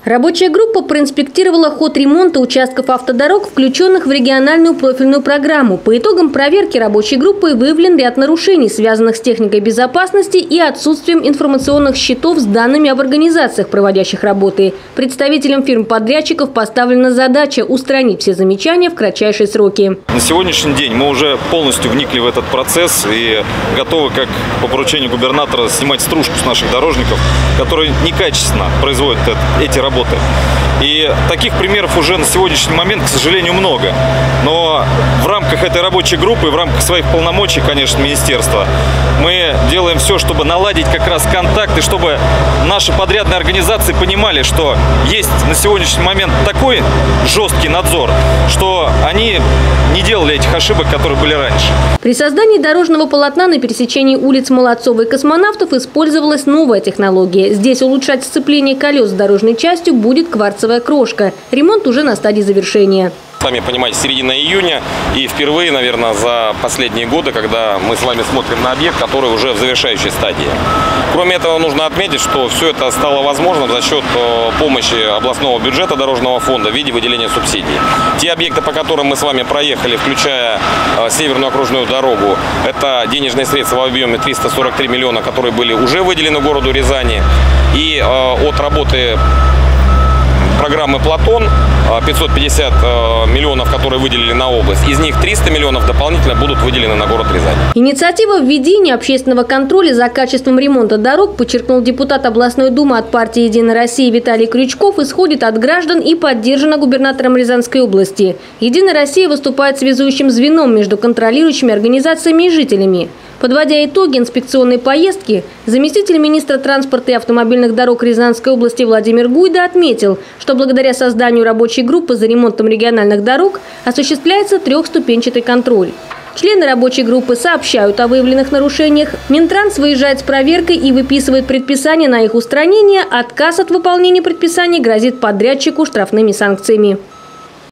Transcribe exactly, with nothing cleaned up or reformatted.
Рабочая группа проинспектировала ход ремонта участков автодорог, включенных в региональную профильную программу. По итогам проверки рабочей группы выявлен ряд нарушений, связанных с техникой безопасности и отсутствием информационных счетов с данными об организациях, проводящих работы. Представителям фирм-подрядчиков поставлена задача устранить все замечания в кратчайшие сроки. На сегодняшний день мы уже полностью вникли в этот процесс и готовы, как по поручению губернатора, снимать стружку с наших дорожников, которые некачественно производят эти работы. И таких примеров уже на сегодняшний момент, к сожалению, много. Но в рамках этой рабочей группы, в рамках своих полномочий, конечно, министерства, мы делаем все, чтобы наладить как раз контакты, чтобы наши подрядные организации понимали, что есть на сегодняшний момент такой жесткий надзор, что они не делали этих ошибок, которые были раньше. При создании дорожного полотна на пересечении улиц Молодцова и Космонавтов использовалась новая технология. Здесь улучшать сцепление колес с дорожной частью будет кварцевая крошка. Ремонт уже на стадии завершения. Сами понимаете, середина июня, и впервые, наверное, за последние годы, когда мы с вами смотрим на объект, который уже в завершающей стадии. Кроме этого, нужно отметить, что все это стало возможным за счет помощи областного бюджета дорожного фонда в виде выделения субсидий. Те объекты, по которым мы с вами проехали, включая Северную окружную дорогу, это денежные средства в объеме триста сорок три миллиона, которые были уже выделены городу Рязани. И от работы программы «Платон» пятьсот пятьдесят миллионов, которые выделили на область. Из них триста миллионов дополнительно будут выделены на город Рязань. Инициатива введения общественного контроля за качеством ремонта дорог, подчеркнул депутат областной думы от партии «Единая Россия» Виталий Крючков, исходит от граждан и поддержана губернатором Рязанской области. «Единая Россия» выступает связующим звеном между контролирующими организациями и жителями. Подводя итоги инспекционной поездки, заместитель министра транспорта и автомобильных дорог Рязанской области Владимир Гуйда отметил, что благодаря созданию рабочей группы за ремонтом региональных дорог осуществляется трехступенчатый контроль. Члены рабочей группы сообщают о выявленных нарушениях. Минтранс выезжает с проверкой и выписывает предписание на их устранение. Отказ от выполнения предписаний грозит подрядчику штрафными санкциями.